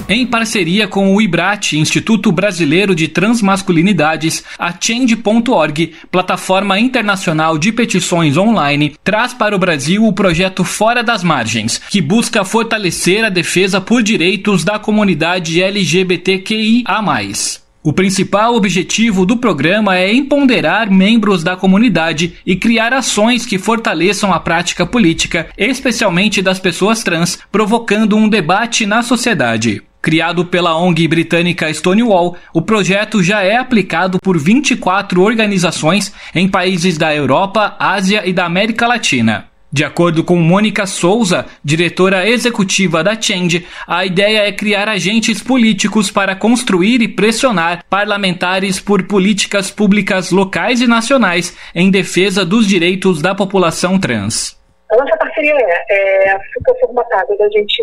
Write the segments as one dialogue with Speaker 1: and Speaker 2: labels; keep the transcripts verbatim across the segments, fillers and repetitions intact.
Speaker 1: Em parceria com o IBRAT, Instituto Brasileiro de Transmasculinidades, a Change ponto org, plataforma internacional de petições online, traz para o Brasil o projeto Fora das Margens, que busca fortalecer a defesa por direitos da comunidade L G B T Q I A mais. O principal objetivo do programa é empoderar membros da comunidade e criar ações que fortaleçam a prática política, especialmente das pessoas trans, provocando um debate na sociedade. Criado pela O N G britânica Stonewall, o projeto já é aplicado por vinte e quatro organizações em países da Europa, Ásia e da América Latina. De acordo com Mônica Souza, diretora executiva da Change, a ideia é criar agentes políticos para construir e pressionar parlamentares por políticas públicas locais e nacionais em defesa dos direitos da população trans.
Speaker 2: A nossa parceria é, é fica formatada da gente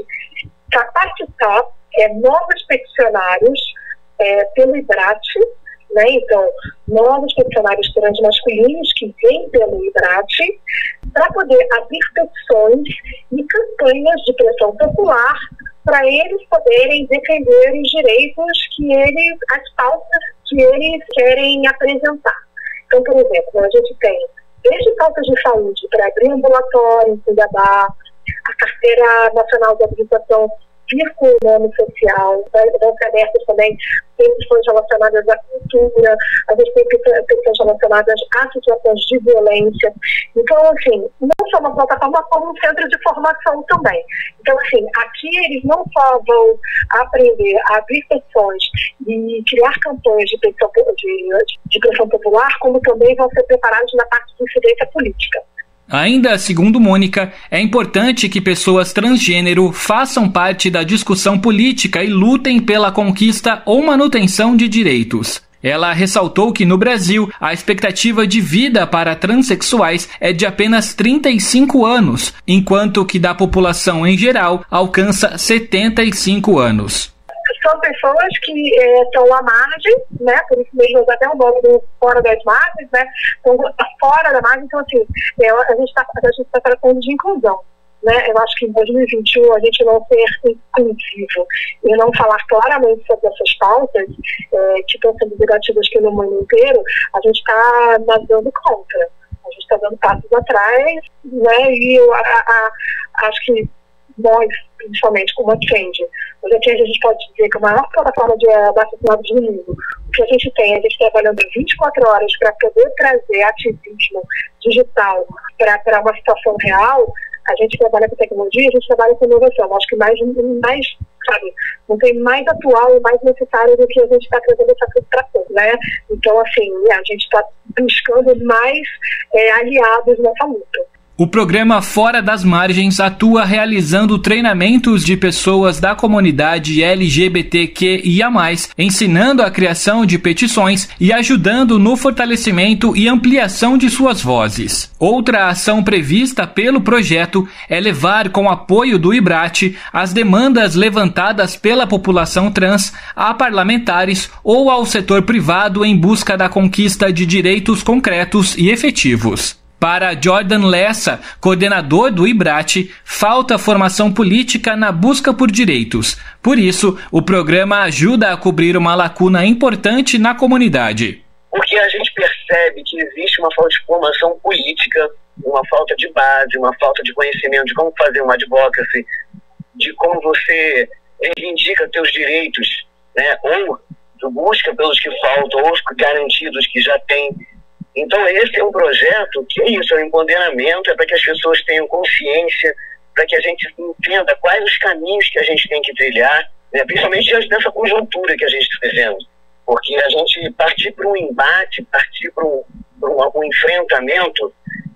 Speaker 2: capacitar é, novos peticionários é, pelo IBRAT, né? Então, novos peticionários transmasculinos que vêm pelo IBRAT, para poder abrir petições e campanhas de pressão popular para eles poderem defender os direitos que eles, as pautas que eles querem apresentar. Então, por exemplo, a gente tem desde pautas de saúde para abrir ambulatório em Cuiabá, a Carteira Nacional de Habilitação vir com o nome social, vão ser abertas também petições relacionadas à cultura, a gente tem petições relacionadas a situações de violência. Então, assim, não só uma plataforma, como um centro de formação também. Então, assim, aqui eles não só vão aprender a abrir petições e criar campanhas de petição, de, de pressão popular, como também vão ser preparados na parte de incidência política.
Speaker 1: Ainda segundo Mônica, é importante que pessoas transgênero façam parte da discussão política e lutem pela conquista ou manutenção de direitos. Ela ressaltou que no Brasil, a expectativa de vida para transexuais é de apenas trinta e cinco anos, enquanto que da população em geral alcança setenta e cinco anos.
Speaker 2: São pessoas que é, estão à margem, né? Por isso mesmo até o nome do Fora das Margens, né? Então, fora da margem, então assim, é, a gente está tá tratando de inclusão, né? Eu acho que em dois mil e vinte e um a gente não ser inclusivo e não falar claramente sobre essas pautas é, que estão sendo debatidas pelo mundo inteiro, a gente está nadando contra. A gente está dando passos atrás, né? E eu a, a, acho que nós, principalmente como a Change, hoje a Change a gente pode dizer que é a maior plataforma de assassinatos do mundo. O que a gente tem, a gente trabalhando vinte e quatro horas para poder trazer ativismo digital para uma situação real. A gente trabalha com tecnologia, a gente trabalha com inovação. Acho que mais, mais sabe, não tem mais atual e mais necessário do que a gente está trazendo essa frustração, né? Então, assim, a gente está buscando mais é, aliados nessa luta.
Speaker 1: O programa Fora das Margens atua realizando treinamentos de pessoas da comunidade L G B T Q I A mais, ensinando a criação de petições e ajudando no fortalecimento e ampliação de suas vozes. Outra ação prevista pelo projeto é levar, com apoio do IBRAT, as demandas levantadas pela população trans a parlamentares ou ao setor privado em busca da conquista de direitos concretos e efetivos. Para Jordan Lessa, coordenador do IBRAT, falta formação política na busca por direitos. Por isso, o programa ajuda a cobrir uma lacuna importante na comunidade.
Speaker 3: Porque a gente percebe que existe uma falta de formação política, uma falta de base, uma falta de conhecimento de como fazer uma advocacy, de como você reivindica seus direitos, né? Ou busca pelos que faltam, ou os garantidos que já tem. Então esse é um projeto que é isso, é um empoderamento, é para que as pessoas tenham consciência, para que a gente entenda quais os caminhos que a gente tem que trilhar, né, principalmente diante dessa conjuntura que a gente está vivendo. Porque a gente partir para um embate, partir para um, um, um enfrentamento,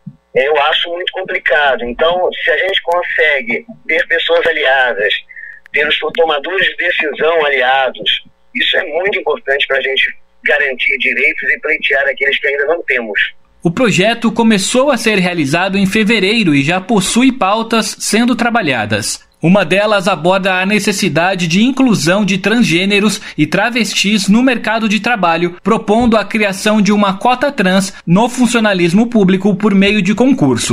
Speaker 3: é, eu acho muito complicado. Então, se a gente consegue ter pessoas aliadas, ter os tomadores de decisão aliados, isso é muito importante para a gente garantir direitos e pleitear aqueles que ainda não temos.
Speaker 1: O projeto começou a ser realizado em fevereiro e já possui pautas sendo trabalhadas. Uma delas aborda a necessidade de inclusão de transgêneros e travestis no mercado de trabalho, propondo a criação de uma cota trans no funcionalismo público por meio de concursos.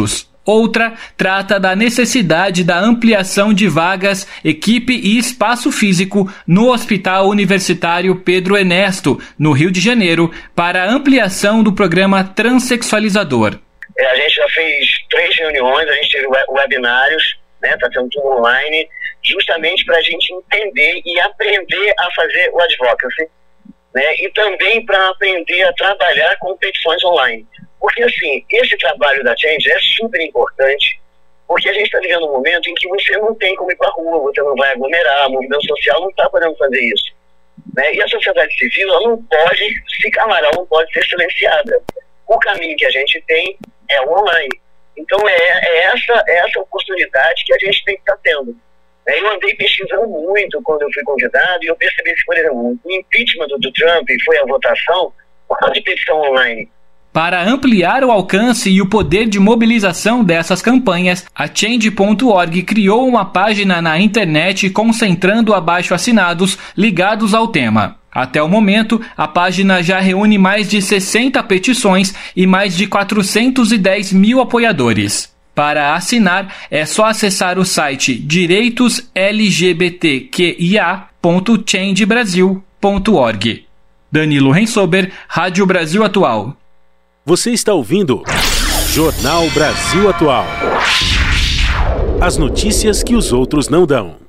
Speaker 1: Outra trata da necessidade da ampliação de vagas, equipe e espaço físico no Hospital Universitário Pedro Ernesto, no Rio de Janeiro, para a ampliação do programa Transsexualizador.
Speaker 3: É, a gente já fez três reuniões, a gente teve webinários, né, está sendo tudo online, justamente para a gente entender e aprender a fazer o advocacy, né, e também para aprender a trabalhar com petições online. Porque, assim, esse trabalho da Change é super importante, porque a gente está vivendo um momento em que você não tem como ir para a rua, você não vai aglomerar, o movimento social não está podendo fazer isso. Né? E a sociedade civil ela não pode se calar, ela não pode ser silenciada. O caminho que a gente tem é o online. Então, é, é, essa, é essa oportunidade que a gente tem que estar tá tendo. É, eu andei pesquisando muito quando eu fui convidado e eu percebi que, por exemplo, o impeachment do, do Trump foi a votação por causa de petição online.
Speaker 1: Para ampliar o alcance e o poder de mobilização dessas campanhas, a Change ponto org criou uma página na internet concentrando abaixo-assinados ligados ao tema. Até o momento, a página já reúne mais de sessenta petições e mais de quatrocentos e dez mil apoiadores. Para assinar, é só acessar o site direitos L G B T Q I A ponto change brasil ponto org. Danilo Rensober, Rádio Brasil Atual.
Speaker 4: Você está ouvindo Jornal Brasil Atual. As notícias que os outros não dão.